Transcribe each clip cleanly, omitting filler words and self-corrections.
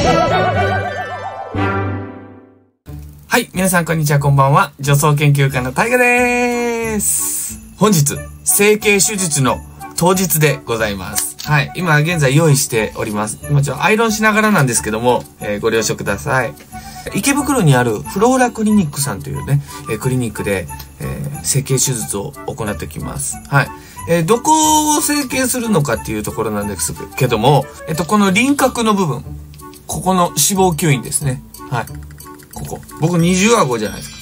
はい、皆さんこんにちは、こんばんは。女装研究家のタイガでーす。本日、整形手術の当日でございます。はい、今現在用意しております。今アイロンしながらなんですけども、ご了承ください。池袋にあるフローラクリニックさんというね、クリニックで、整形手術を行ってきます。はい。どこを整形するのかっていうところなんですけども、この輪郭の部分、ここの脂肪吸引ですね。はい。ここ。僕20顎じゃないですか。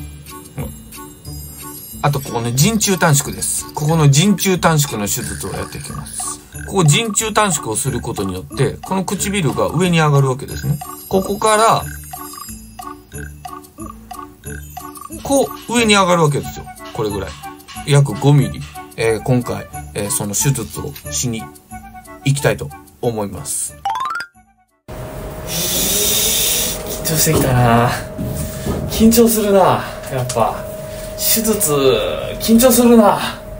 あと、ここね、陣中短縮です。ここの陣中短縮の手術をやっていきます。ここ陣中短縮をすることによって、この唇が上に上がるわけですね。ここから、こう、上に上がるわけですよ。これぐらい。約5ミリ。今回、その手術をしに行きたいと思います。緊張してきたな。緊張するな。やっぱ。手術、緊張するな。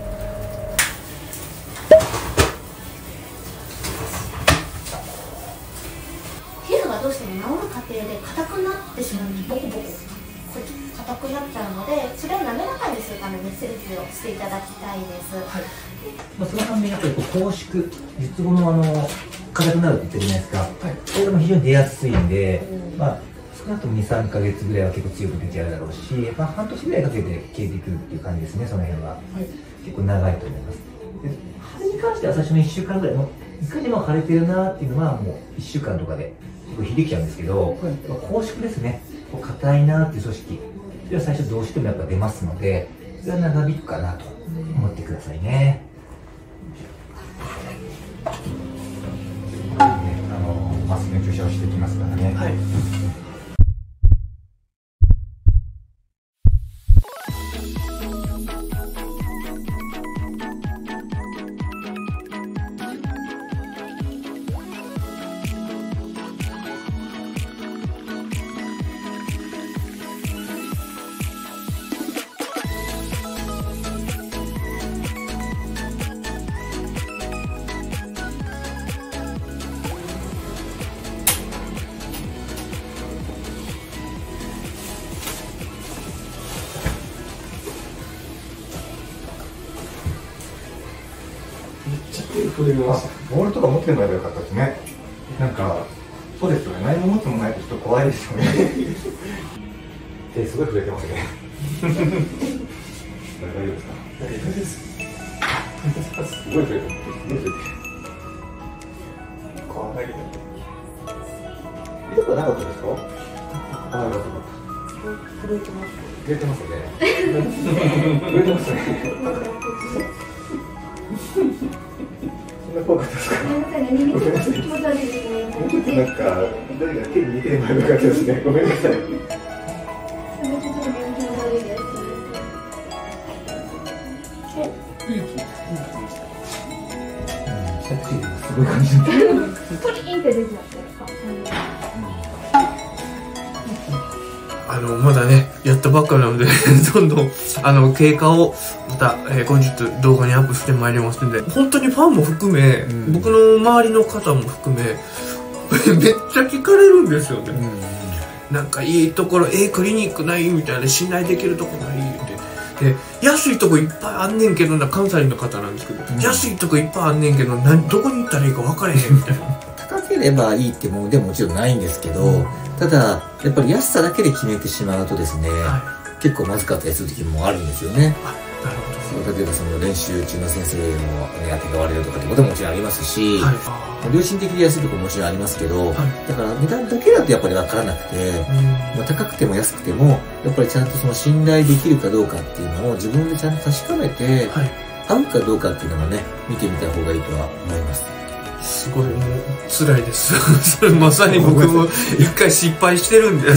皮膚がどうしても治る過程で硬くなってしまう、ボコボコ硬くなっちゃうので、それを滑らかにするために施術をしていただきたいです。はい。 そのためにやっぱり拘縮、術後の硬くなるって言ってるじゃないですか。はい。これも非常に出やすいんで、少なくとも2、3ヶ月ぐらいは結構強く出てやるだろうし、半年ぐらいかけて消えていくっていう感じですね、その辺は。はい、結構長いと思います。で、腫れに関しては最初の1週間ぐらい、いかにも腫れてるなっていうのは、もう1週間とかで結構響きちゃうんですけど、拘縮ですね、硬いなっていう組織、それは最初どうしてもやっぱ出ますので、それは長引くかなと思ってくださいね。麻酔の注射をしていきますからね。はい。ボールとか持ってもらえばよかったですね。なんか、そうですよね。何も持ってもないとちょっと怖いですよね。手すごい震えてますね。大丈夫ですか？大丈夫です。すごい震えてます。すごい震えてる。怖いけど。痛くはなかったですか？ああ、よかった。震えてます。震えてますよね。震えてますね。そんな怖かったですか？ごめんなさいね、気持ち悪いですね。なんか、誰が手に似てるのかったですね。ごめんなさい。気持ち悪いです。いい気です。すごい感じ。ポリーンって出てます。 まだね、やったばっかなので、どんどん、経過を、また、後日動画にアップしてまいりますんで、本当にファンも含め、僕の周りの方も含め、めっちゃ聞かれるんですよね。なんか、いいところ、クリニックないみたいな、信頼できるとこないって。で、安いとこいっぱいあんねんけどな、関西の方なんですけど、安いとこいっぱいあんねんけど、どこに行ったらいいか分かれへんみたいな。 高ければいいってもんでももちろんないんですけど、ただやっぱり安さだけで決めてしまうとですね、結構まずかったりする時もあるんですよね。例えばその練習中の先生の当てが割れるとかってことももちろんありますし、良心的で安いところももちろんありますけど、だから値段だけだとやっぱり分からなくて、高くても安くてもやっぱりちゃんとその信頼できるかどうかっていうのを自分でちゃんと確かめて、合うかどうかっていうのもね、見てみた方がいいとは思います。 すごい、もう、辛いです。それまさに僕も一回失敗してるんで、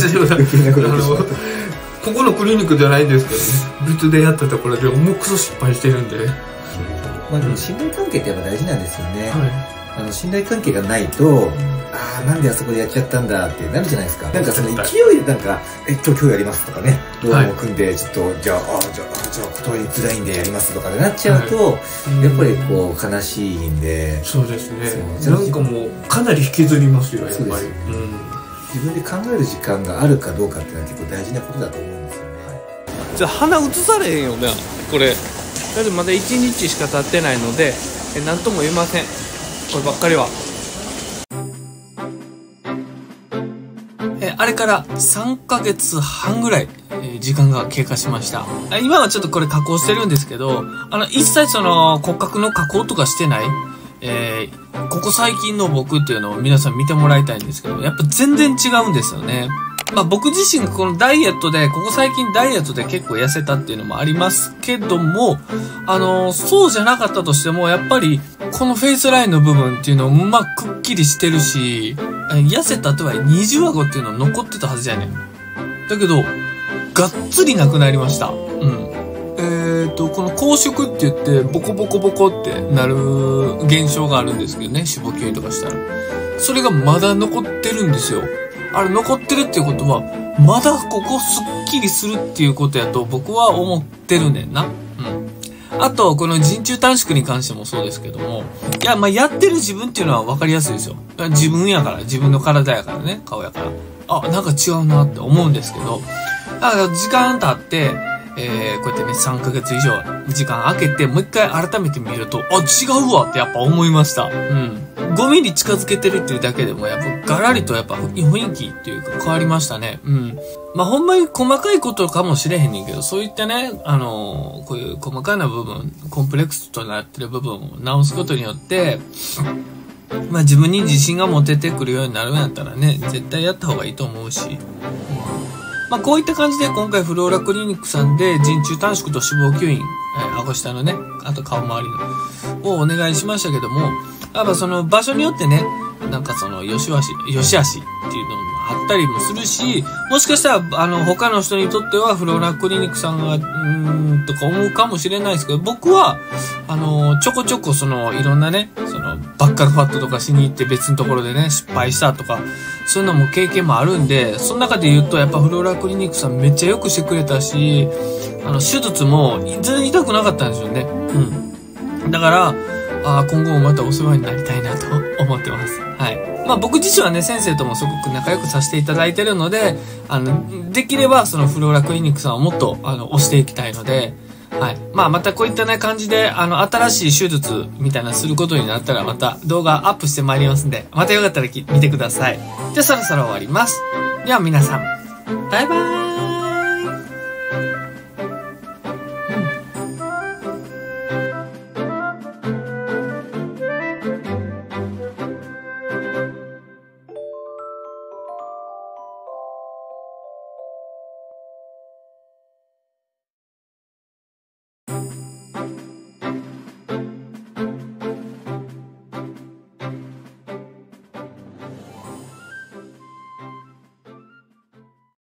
ここのクリニックじゃないんですけどね、別でやったところで重くそ失敗してるんで。 でも信頼関係ってやっぱ大事なんですよね。信頼関係がないと、 ああ、なんであそこでやっちゃったんだってなるじゃないですか。なんかその勢いでなんか、今日やりますとかね、ローンを組んで、ちょっと、じゃあ断りづらいんでやりますとかでなっちゃうと、やっぱりこう、悲しいんで。 そうですね。なんかもう、かなり引きずりますよ、やっぱり。 自分で考える時間があるかどうかっていうのは結構大事なことだと思うんですよね。 じゃあ鼻移されへんよね、これ。だってまだ1日しか経ってないので、何とも言えません。こればっかりは。あれから3ヶ月半ぐらい、時間が経過しました。今はちょっとこれ加工してるんですけど、一切その骨格の加工とかしてない、ここ最近の僕っていうのを皆さん見てもらいたいんですけど、やっぱ全然違うんですよね。まあ僕自身がこのダイエットで、ここ最近ダイエットで結構痩せたっていうのもありますけども、そうじゃなかったとしても、やっぱりこのフェイスラインの部分っていうのもまあくっきりしてるし、痩せたとはいえ二重顎っていうの残ってたはずやねん。だけど、がっつりなくなりました。この拘縮って言って、ボコボコボコってなる現象があるんですけどね、脂肪吸引とかしたら。それがまだ残ってるんですよ。あれ残ってるっていうことは、まだここスッキリするっていうことやと僕は思ってるねんな。あと、この陣中短縮に関してもそうですけども、いや、まあ、やってる自分っていうのは分かりやすいですよ。自分やから、自分の体やからね、顔やから。あ、なんか違うなって思うんですけど、だから時間経って、こうやってね、3ヶ月以上時間空けて、もう一回改めて見ると、あ、違うわってやっぱ思いました。5ミリ近づけてるっていうだけでも、やっぱガラリとやっぱ雰囲気っていうか変わりましたね。まあ、ほんまに細かいことかもしれへんねんけど、そういったね、こういう細かな部分、コンプレックスとなってる部分を直すことによって、まあ自分に自信が持ててくるようになるんやったらね、絶対やった方がいいと思うし。まあこういった感じで今回フローラクリニックさんで陣中短縮と脂肪吸引、顎下のね、あと顔周りの、をお願いしましたけども、やっぱその場所によってね、なんかその、良し悪しっていうのもあったりもするし、もしかしたら、他の人にとってはフローラクリニックさんが、とか思うかもしれないですけど、僕は、ちょこちょこその、いろんなね、その、バッカルファットとかしに行って別のところでね、失敗したとか、そういうのも経験もあるんで、その中で言うと、やっぱフローラクリニックさんめっちゃよくしてくれたし、手術も全然痛くなかったんですよね。だから、今後もまたお世話になりたいなと思ってます。はい。まあ僕自身はね、先生ともすごく仲良くさせていただいてるので、できればそのフローラクリニックさんをもっと、推していきたいので、はい。まあまたこういったね、感じで、新しい手術みたいなすることになったらまた動画アップしてまいりますんで、またよかったら見てください。じゃあそろそろ終わります。では皆さん、バイバーイ。